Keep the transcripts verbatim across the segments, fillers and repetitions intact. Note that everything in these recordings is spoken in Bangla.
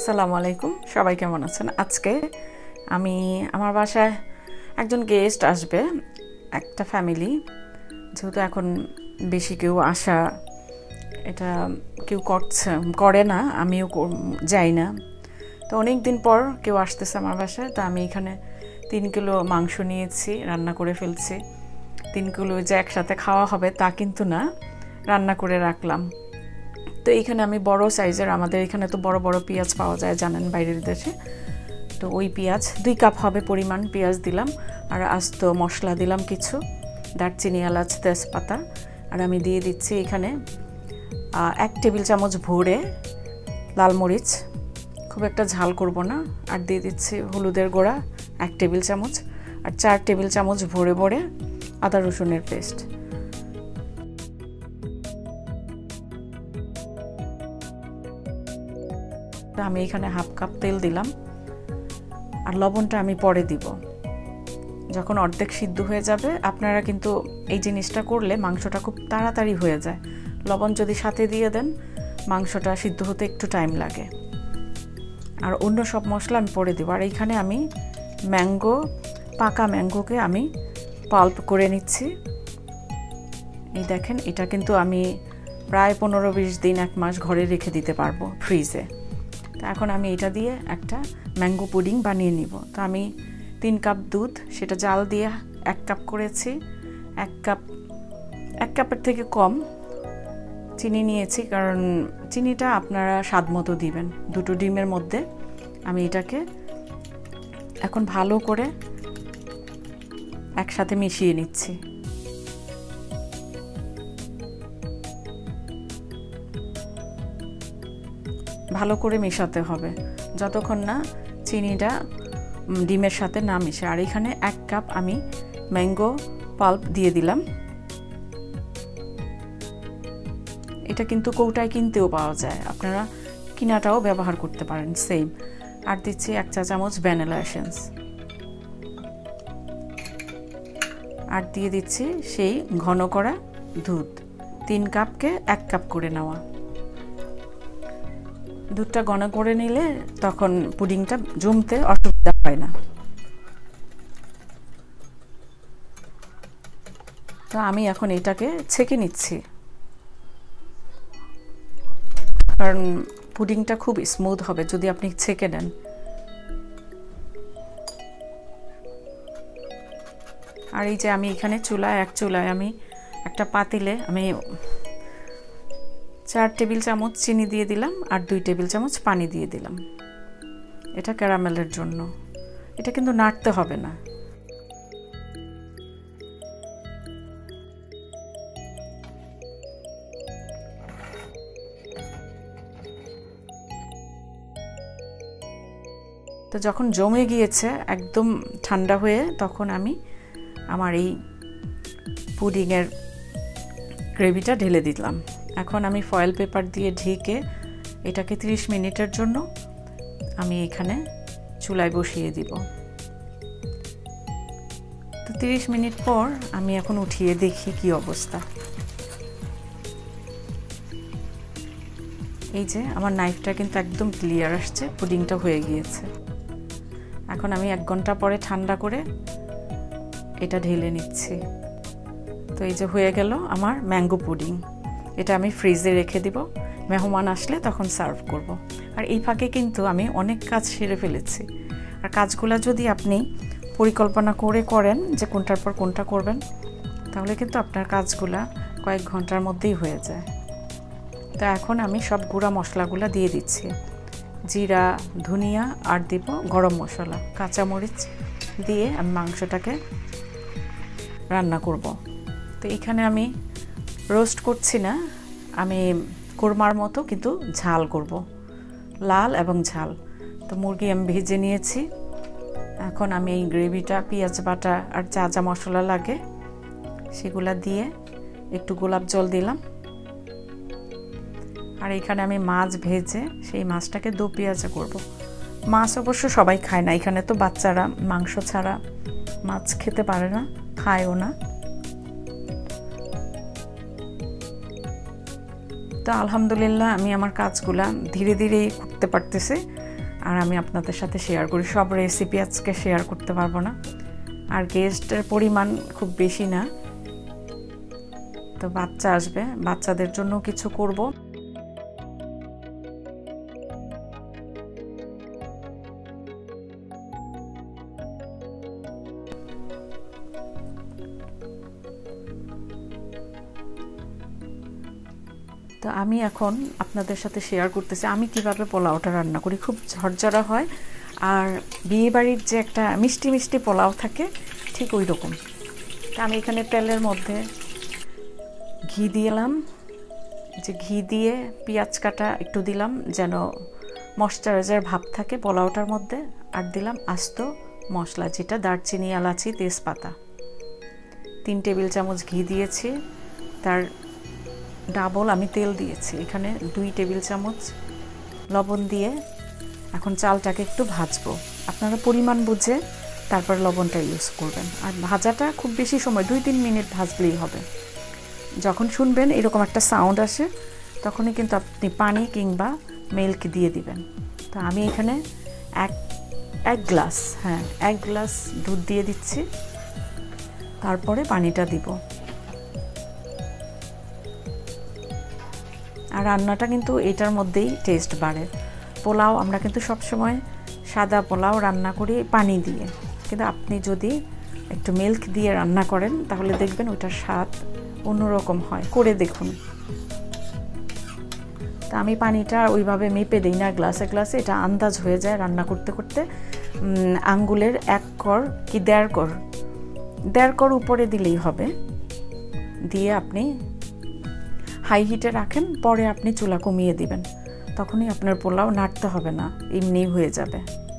আসসালামু আলাইকুম, সবাই কেমন আছেন? আজকে আমি আমার বাসায় একজন গেস্ট আসবে, একটা ফ্যামিলি। যেহেতু এখন বেশি কেউ আসা এটা কেউ করছে করে না, আমিও যাই না। তো অনেক দিন পর কেউ আসতেছে আমার বাসায়। তো আমি এখানে তিন কিলো মাংস নিয়েছি, রান্না করে ফেলছি। তিন কিলো যে একসাথে খাওয়া হবে তা কিন্তু না, রান্না করে রাখলাম। তো এইখানে আমি বড় সাইজের, আমাদের এখানে তো বড় বড় পেঁয়াজ পাওয়া যায় জানেন বাইরের দেশে, তো ওই পেঁয়াজ দুই কাপ হবে পরিমাণ পেঁয়াজ দিলাম। আর আস্ত মশলা দিলাম কিছু, দারচিনি, এলাচ, তেজপাতা। আর আমি দিয়ে দিচ্ছি এখানে এক টেবিল চামচ ভরে লাল মরিচ, খুব একটা ঝাল করব না। আর দিয়ে দিচ্ছি হলুদের গুঁড়া এক টেবিল চামচ, আর চার টেবিল চামচ ভরে ভরে আদা রসুনের পেস্ট। আমি এখানে হাফ কাপ তেল দিলাম। আর লবণটা আমি পরে দিব, যখন অর্ধেক সিদ্ধ হয়ে যাবে। আপনারা কিন্তু এই জিনিসটা করলে মাংসটা খুব তাড়াতাড়ি হয়ে যায়। লবণ যদি সাথে দিয়ে দেন, মাংসটা সিদ্ধ হতে একটু টাইম লাগে। আর অন্য সব মশলা আমি পরে দেবো। আর এইখানে আমি ম্যাঙ্গো, পাকা ম্যাঙ্গোকে আমি পাল্প করে নিচ্ছি। এই দেখেন, এটা কিন্তু আমি প্রায় পনেরো বিশ দিন এক মাস ঘরে রেখে দিতে পারবো ফ্রিজে। তো এখন আমি এটা দিয়ে একটা ম্যাঙ্গো পুডিং বানিয়ে নিব। তো আমি তিন কাপ দুধ, সেটা জাল দিয়ে এক কাপ করেছি। এক কাপ এক কাপের থেকে কম চিনি নিয়েছি, কারণ চিনিটা আপনারা স্বাদ মতো দিবেন। দুটো ডিমের মধ্যে আমি এটাকে এখন ভালো করে একসাথে মিশিয়ে নিচ্ছি। ভালো করে মেশাতে হবে যতক্ষণ না চিনিটা ডিমের সাথে না মিশে। আর এখানে এক কাপ আমি ম্যাঙ্গো পাল্প দিয়ে দিলাম। এটা কিন্তু কৌটায় কিনতেও পাওয়া যায়, আপনারা কিনাটাও ব্যবহার করতে পারেন সেম। আর দিচ্ছি এক চা চামচ ভ্যানিলা এসেন্স। আর দিয়ে দিচ্ছি সেই ঘন করা দুধ, তিন কাপকে এক কাপ করে নেওয়া। দুধটা ঘন করে নিলে তখন পুডিংটা জমতে অসুবিধা হয় না। তো আমি এখন এটাকে ছেঁকে নিচ্ছি, কারণ পুডিংটা খুব স্মুথ হবে যদি আপনি ছেঁকে নেন। আর এই যে আমি এখানে চুলায় এক চুলায় আমি একটা পাতিলে আমি চার টেবিল চামচ চিনি দিয়ে দিলাম, আর দুই টেবিল চামচ পানি দিয়ে দিলাম। এটা ক্যারামেলের জন্য, এটা কিন্তু নাড়তে হবে না। তো যখন জমে গিয়েছে একদম ঠান্ডা হয়ে, তখন আমি আমার এই পুডিংয়ের গ্রেভিটা ঢেলে দিলাম। এখন আমি ফয়েল পেপার দিয়ে ঢেকে এটাকে ত্রিশ মিনিটের জন্য আমি এখানে চুলায় বসিয়ে দিব। তো ত্রিশ মিনিট পর আমি এখন উঠিয়ে দেখি কি অবস্থা। এই যে আমার নাইফটা কিন্তু একদম ক্লিয়ার আসছে, পুডিংটা হয়ে গিয়েছে। এখন আমি এক ঘন্টা পরে ঠান্ডা করে এটা ঢেলে নিচ্ছি। তো এই যে হয়ে গেল আমার ম্যাঙ্গো পুডিং। এটা আমি ফ্রিজে রেখে দিব, মেহমান আসলে তখন সার্ভ করব। আর এই ফাঁকে কিন্তু আমি অনেক কাজ সেরে ফেলেছি। আর কাজগুলো যদি আপনি পরিকল্পনা করে করেন যে কোনটার পর কোনটা করবেন, তাহলে কিন্তু আপনার কাজগুলা কয়েক ঘন্টার মধ্যেই হয়ে যায়। তো এখন আমি সব গুঁড়া মশলাগুলো দিয়ে দিচ্ছি, জিরা, ধনিয়া, আর দিব গরম মশলা, কাঁচামরিচ দিয়ে আমি মাংসটাকে রান্না করব। তো এখানে আমি রোস্ট করছি না, আমি কোরমার মতো কিন্তু ঝাল করব, লাল এবং ঝাল। তো মুরগি আমি ভেজে নিয়েছি। এখন আমি এই গ্রেভিটা, পেঁয়াজ বাটা আর যা যা মশলা লাগে সেগুলা দিয়ে একটু গোলাপ জল দিলাম। আর এখানে আমি মাছ ভেজে সেই মাছটাকে দো পেঁয়াজা করব। মাছ অবশ্য সবাই খায় না, এখানে তো বাচ্চারা মাংস ছাড়া মাছ খেতে পারে না, খায়ও না। তো আলহামদুলিল্লাহ আমি আমার কাজগুলা ধীরে ধীরে করতে পারতেছি। আর আমি আপনাদের সাথে শেয়ার করি। সব রেসিপি আজকে শেয়ার করতে পারবো না, আর গেস্টের পরিমাণ খুব বেশি না, তো বাচ্চা আসবে, বাচ্চাদের জন্য কিছু করব। তো আমি এখন আপনাদের সাথে শেয়ার করতেছি আমি কিভাবে পোলাওটা রান্না করি। খুব ঝরঝরা হয়, আর বিয়েবাড়ির যে একটা মিষ্টি মিষ্টি পোলাও থাকে ঠিক ওই রকম। তা আমি এখানে তেলের মধ্যে ঘি দিলাম, যে ঘি দিয়ে পেঁয়াজ কাটা একটু দিলাম যেন ময়শ্চারাইজার ভাব থাকে পোলাওটার মধ্যে, আর দিলাম আস্ত মশলা যেটা দারচিনি, এলাচি, তেজপাতা। তিন টেবিল চামচ ঘি দিয়েছি, তার ডাবল আমি তেল দিয়েছি। এখানে দুই টেবিল চামচ লবণ দিয়ে এখন চালটাকে একটু ভাজবো। আপনারা পরিমাণ বুঝে তারপর লবণটা ইউজ করবেন। আর ভাজাটা খুব বেশি সময় দুই তিন মিনিট ভাজলেই হবে। যখন শুনবেন এরকম একটা সাউন্ড আসে তখনই কিন্তু আপনি পানি কিংবা মিল্ক দিয়ে দিবেন। তো আমি এখানে এক এক গ্লাস হ্যাঁ এক গ্লাস দুধ দিয়ে দিচ্ছি, তারপরে পানিটা দিব। আর রান্নাটা কিন্তু এটার মধ্যেই টেস্ট বাড়ে। পোলাও আমরা কিন্তু সবসময় সাদা পোলাও রান্না করি পানি দিয়ে, কিন্তু আপনি যদি একটু মিল্ক দিয়ে রান্না করেন তাহলে দেখবেন ওটার স্বাদ অন্যরকম হয়, করে দেখুন। তা আমি পানিটা ওইভাবে মেপে দিই না গ্লাসে গ্লাসে, এটা আন্দাজ হয়ে যায় রান্না করতে করতে। আঙ্গুলের এক কর কি দেড় কর দেড় কর উপরে দিলেই হবে, দিয়ে আপনি হাই হিটে রাখেন, পরে আপনি চুলা কমিয়ে দিবেন, তখনই আপনার পোলাও নাড়তে হবে না, এমনি হয়ে যাবে।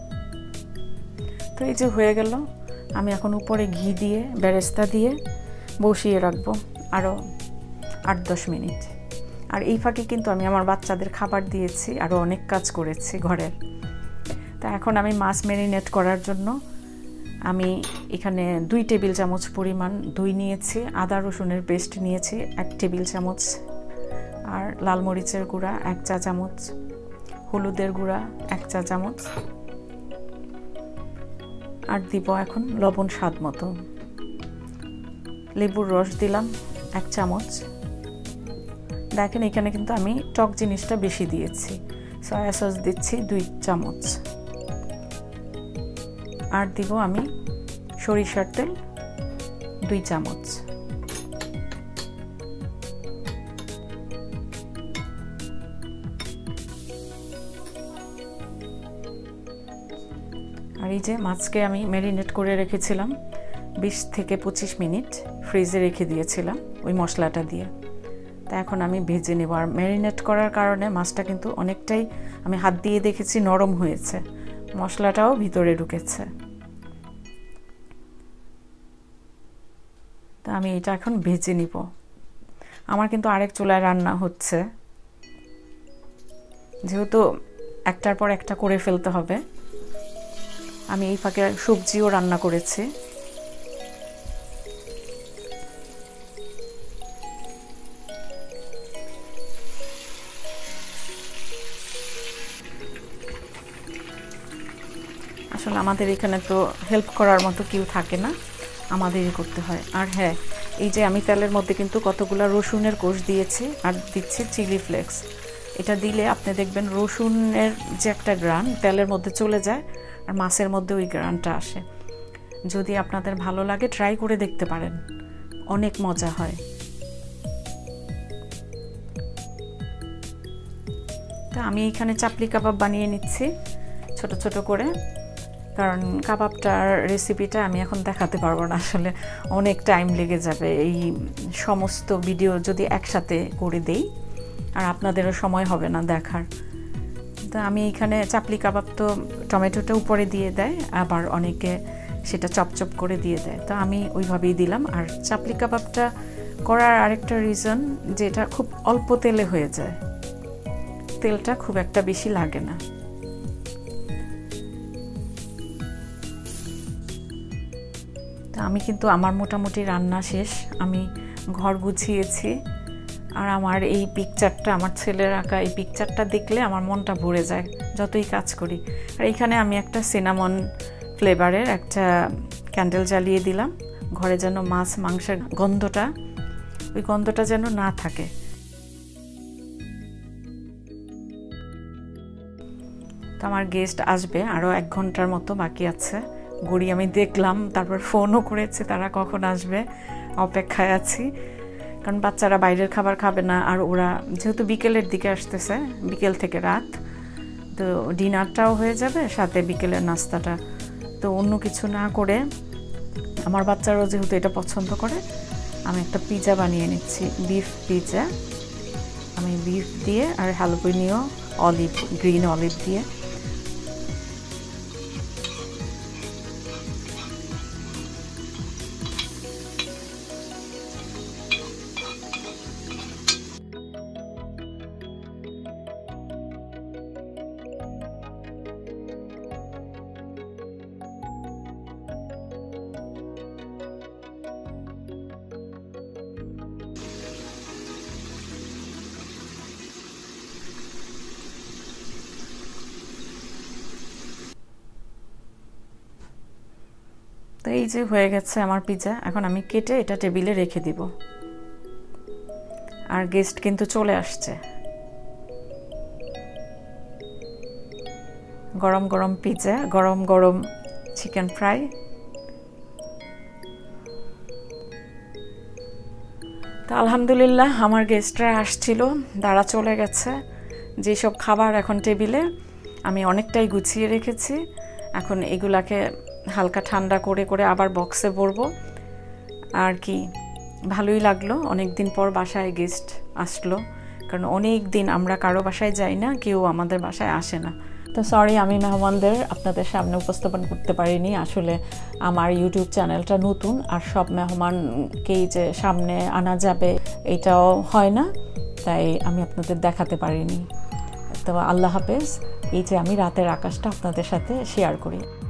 তো এই যে হয়ে গেল, আমি এখন উপরে ঘি দিয়ে বেরেস্তা দিয়ে বসিয়ে রাখবো আরও আট দশ মিনিট। আর এই ফাঁকে কিন্তু আমি আমার বাচ্চাদের খাবার দিয়েছি, আরও অনেক কাজ করেছি ঘরের। তা এখন আমি মাছ ম্যারিনেট করার জন্য আমি এখানে দুই টেবিল চামচ পরিমাণ দই নিয়েছি, আদা রসুনের পেস্ট নিয়েছি এক টেবিল চামচ, আর লাল মরিচের গুঁড়া এক চা চামচ, হলুদের গুঁড়া এক চা চামচ, আর দিব এখন লবণ স্বাদ মতো। লেবুর রস দিলাম এক চামচ। দেখেন এখানে কিন্তু আমি টক জিনিসটা বেশি দিয়েছি। সয়া সস দিচ্ছি দুই চামচ, আর দিব আমি সরিষার তেল দুই চামচ। আর এই যে মাছকে আমি ম্যারিনেট করে রেখেছিলাম বিশ থেকে পঁচিশ মিনিট, ফ্রিজে রেখে দিয়েছিলাম ওই মশলাটা দিয়ে। তা এখন আমি ভেজে নেব। আর ম্যারিনেট করার কারণে মাছটা কিন্তু অনেকটাই, আমি হাত দিয়ে দেখেছি, নরম হয়েছে, মশলাটাও ভিতরে ঢুকেছে। তা আমি এটা এখন ভেজে নিব। আমার কিন্তু আরেক চুলায় রান্না হচ্ছে, যেহেতু একটার পর একটা করে ফেলতে হবে। আমি এই ফাঁকে সবজিও রান্না করেছি। আসলে আমাদের এখানে তো হেল্প করার মতো কেউ থাকে না, আমাদেরই করতে হয়। আর হ্যাঁ, এই যে আমি তেলের মধ্যে কিন্তু কতগুলো রসুনের কোষ দিয়েছি, আর দিচ্ছি চিলি ফ্লেক্স। এটা দিলে আপনি দেখবেন রসুনের যে একটা গ্রান তেলের মধ্যে চলে যায়, আর মাছের মধ্যে ওই গ্রানটা আসে। যদি আপনাদের ভালো লাগে ট্রাই করে দেখতে পারেন, অনেক মজা হয়। তা আমি এখানে চাপলি কাবাব বানিয়ে নিচ্ছি ছোট ছোট করে, কারণ কাবাবটার রেসিপিটা আমি এখন দেখাতে পারবো না, আসলে অনেক টাইম লেগে যাবে এই সমস্ত ভিডিও যদি একসাথে করে দেই, আর আপনাদেরও সময় হবে না দেখার। তো আমি এখানে চাপলি কাবাব তো টমেটোটা উপরে দিয়ে দেয়, আবার অনেকে সেটা চপচপ করে দিয়ে দেয়, তো আমি ওইভাবেই দিলাম। আর চাপলি কাবাবটা করার আরেকটা রিজন যে এটা খুব অল্প তেলে হয়ে যায়, তেলটা খুব একটা বেশি লাগে না। তো আমি কিন্তু আমার মোটামুটি রান্না শেষ, আমি ঘর গুছিয়েছি। আর আমার এই পিকচারটা, আমার ছেলের আঁকা এই পিকচারটা দেখলে আমার মনটা ভরে যায়, যতই কাজ করি। আর এইখানে আমি একটা সিনামন ফ্লেভারের একটা ক্যান্ডেল জ্বালিয়ে দিলাম, ঘরে যেন মাছ মাংসের গন্ধটা ওই গন্ধটা যেন না থাকে। তো আমার গেস্ট আসবে আরও এক ঘন্টার মতো বাকি আছে। ঘড়ি আমি দেখলাম, তারপর ফোনও করেছে তারা কখন আসবে, অপেক্ষায় আছি। কারণ বাচ্চারা বাইরের খাবার খাবে না, আর ওরা যেহেতু বিকেলের দিকে আসতেছে, বিকেল থেকে রাত, তো ডিনারটাও হয়ে যাবে সাথে বিকেলের নাস্তাটা। তো অন্য কিছু না করে আমার বাচ্চারাও যেহেতু এটা পছন্দ করে, আমি একটা পিৎজা বানিয়ে নিচ্ছি, বিফ পিৎজা। আমি বিফ দিয়ে আর হ্যালোপিনিও অলিভ, গ্রিন অলিভ দিয়ে। তো এই যে হয়ে গেছে আমার পিৎজা। এখন আমি কেটে এটা টেবিলে রেখে দিব। আর গেস্ট কিন্তু চলে আসছে। গরম গরম পিৎজা, গরম গরম চিকেন ফ্রাই। তো আলহামদুলিল্লাহ আমার গেস্টরা আসছিল, তারা চলে গেছে। যেসব খাবার এখন টেবিলে আমি অনেকটাই গুছিয়ে রেখেছি, এখন এগুলাকে হালকা ঠান্ডা করে করে আবার বক্সে ভরবো। আর কি ভালোই লাগলো, অনেক দিন পর বাসায় গেস্ট আসলো, কারণ অনেক দিন আমরা কারো বাসায় যাই না, কেউ আমাদের বাসায় আসে না। তো সরি আমি মেহমানদের আপনাদের সামনে উপস্থাপন করতে পারিনি। আসলে আমার ইউটিউব চ্যানেলটা নতুন, আর সব মেহমানকেই যে সামনে আনা যাবে এটাও হয় না, তাই আমি আপনাদের দেখাতে পারিনি। তো আল্লাহ হাফেজ। এই যে আমি রাতের আকাশটা আপনাদের সাথে শেয়ার করি।